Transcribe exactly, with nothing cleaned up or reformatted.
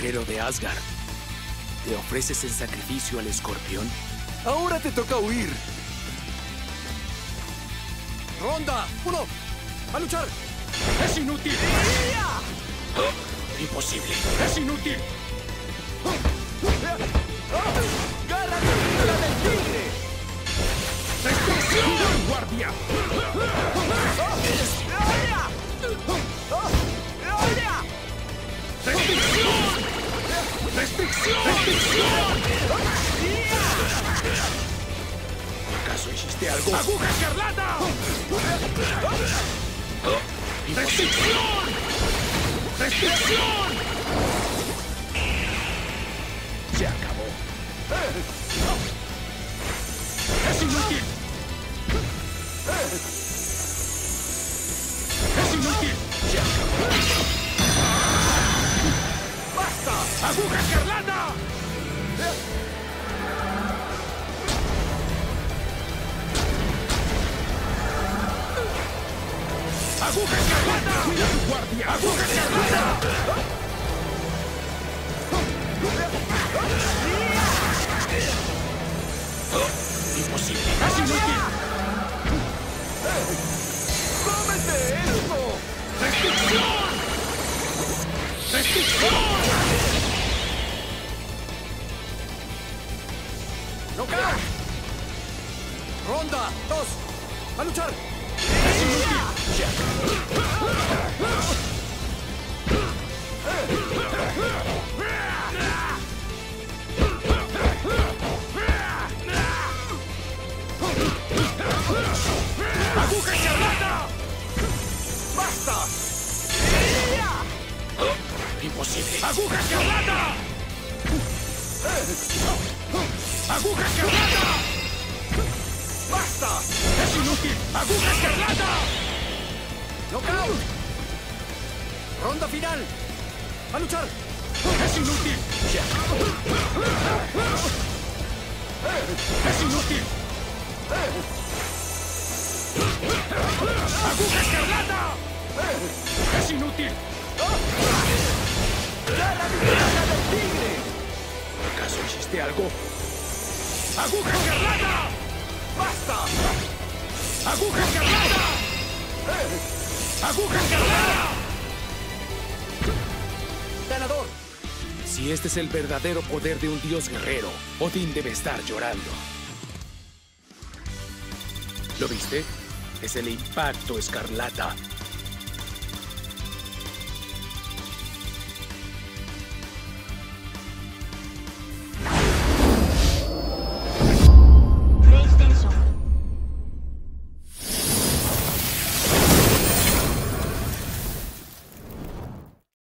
guerrero de Asgard. ¿Te ofreces en sacrificio al escorpión? Ahora te toca huir. Ronda uno. ¡A luchar! ¡Es inútil! ¡Imposible! ¡Es inútil! ¡Garra terrible del tigre! ¡Destrucción, guardia! ¡Restricción! ¡Restricción! ¡Restricción! ¿Acaso hiciste algo? ¡Aguja escarlata! ¡Restricción! ¡Restricción! Se acabó. ¡Es inútil! ¡Es inútil! Se acabó. ¡Basta! ¡Aguja escarlata! ¡Aguja escarlata! ¡Cuida tu guardia! ¡Aguja escarlata! ¡Imposible! ¡Es inútil! ¡Cómete esto! ¡Restricción! ¡Restricción! ¡Knockout! Ronda dos. ¡A luchar! ¡Es inútil! Se ¡Aguja escarlata! ¡Basta! ¡Imposible! ¡Aguja escarlata! ¡Aguja escarlata! ¡Basta! ¡Es inútil! ¡Aguja escarlata! ¡Knockout! ¡Ronda final! ¡A luchar! ¡Es inútil! ¡Es inútil! ¡Aguja escarlata! ¡Es inútil! ¡Garra terrible del tigre! ¿Acaso hiciste algo? ¡Aguja escarlata! ¡Basta! ¡Aguja escarlata! ¡Aguja escarlata! ¡Ganador! Si este es el verdadero poder de un dios guerrero, Odín debe estar llorando. ¿Lo viste? Es el impacto escarlata.